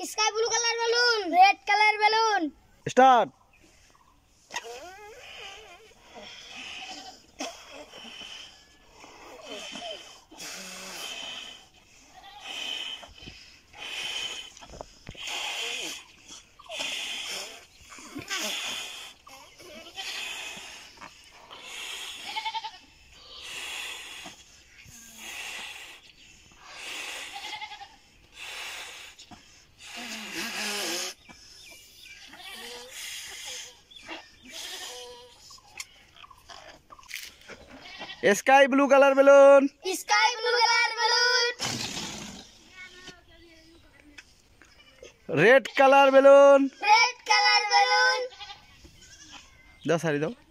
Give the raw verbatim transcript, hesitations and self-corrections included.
Sky blue colour balloon, red colour balloon. Start. Sky blue colour balloon, sky blue colour balloon. Red colour balloon, red colour balloon. दो सारी दो।